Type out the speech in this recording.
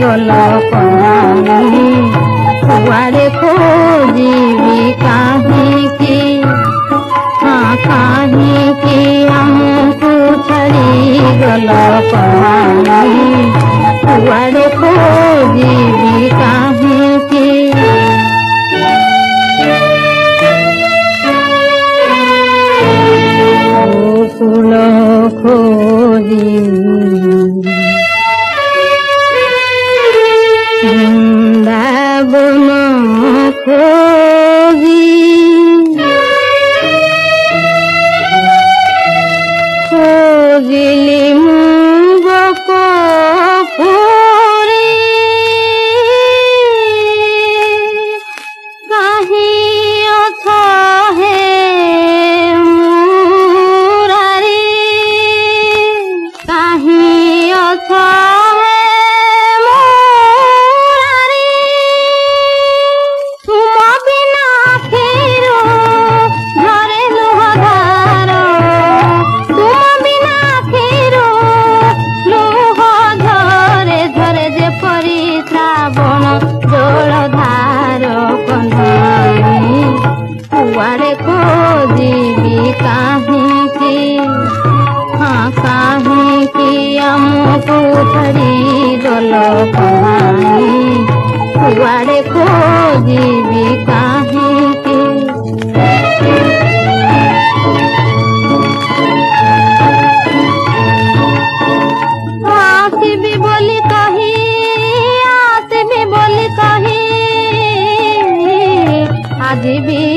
गल कहानी कुआड़े खोजिबी काहींकी हाँ काहींकी हमको छाड़ी गल कहानी कुआड़े खोजिबी काहींकी फूल खोजी वृंदावन खोजी खोजिली मुंगक फूरी कहीं अछ हे कहीं अछ कुआड़े खोजिबी काहींकी हाँ काहींकी हमको छाड़ी गल कहानी कुआड़े खोजिबी काहींकी आसिबी बोली कही आसिबी बोली कही आज भी